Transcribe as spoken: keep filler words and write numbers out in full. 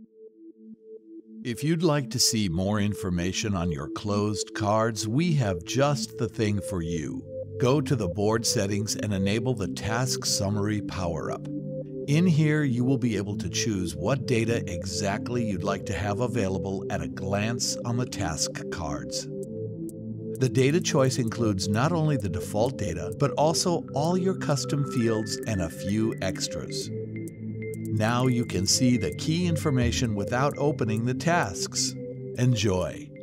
If you'd like to see more information on your closed cards, we have just the thing for you. Go to the board settings and enable the Task Summary power-up. In here, you will be able to choose what data exactly you'd like to have available at a glance on the task cards. The data choice includes not only the default data, but also all your custom fields and a few extras. Now you can see the key information without opening the tasks. Enjoy!